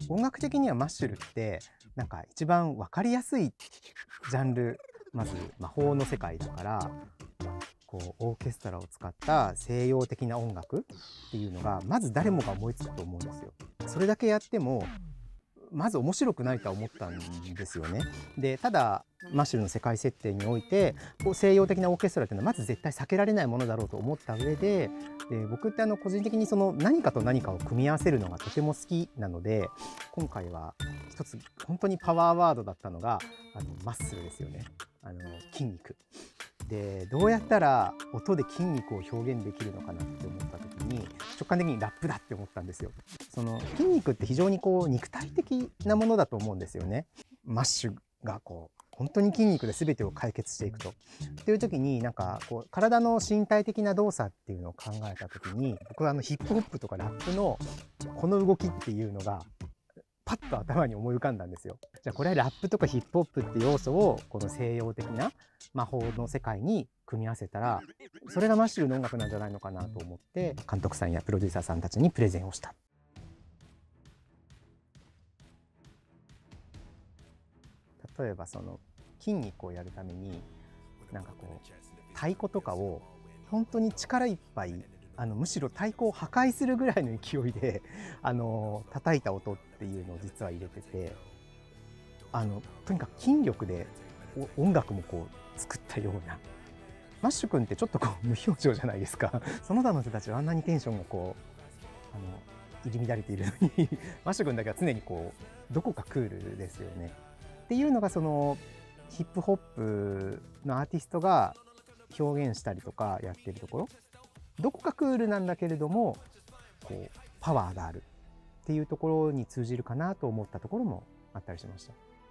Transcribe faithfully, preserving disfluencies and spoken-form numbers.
音楽的にはマッシュルってなんか一番分かりやすいジャンル、まず魔法の世界だから、こうオーケストラを使った西洋的な音楽っていうのがまず誰もが思いつくと思うんですよ。それだけやってもまず面白くないとは思ったんですよね。でただマッシュルの世界設定においてこう西洋的なオーケストラっていうのはまず絶対避けられないものだろうと思った上で、で僕ってあの個人的にその何かと何かを組み合わせるのがとても好きなので、今回は一つ本当にパワーワードだったのがあのマッスルですよね。あの筋肉でどうやったら音で筋肉を表現できるのかなって思った時に直感的にラップだって思ったんですよ。その筋肉って非常にこう肉体的なものだと思うんですよね。マッシュがこう本当に筋肉で全てを解決していくと。っていう時になんかこう体の身体的な動作っていうのを考えた時に僕はあのヒップホップとかラップのこの動きっていうのがパッと頭に思い浮かんだんですよ。じゃあこれはラップとかヒップホップって要素をこの西洋的な魔法の世界に組み合わせたらそれがマッシュルの音楽なんじゃないのかなと思って監督さんやプロデューサーさんたちにプレゼンをした。例えばその筋肉をやるためになんかこう太鼓とかを本当に力いっぱいあのむしろ太鼓を破壊するぐらいの勢いであの叩いた音っていうのを実は入れてて、あのとにかく筋力で音楽もこう作ったような。マッシュ君ってちょっとこう無表情じゃないですか。その他の人たちはあんなにテンションがこうあの入り乱れているのにマッシュ君だけは常にこうどこかクールですよね。っていうのがそのヒップホップのアーティストが表現したりとかやってるところ、どこかクールなんだけれどもこうパワーがあるっていうところに通じるかなと思ったところもあったりしました。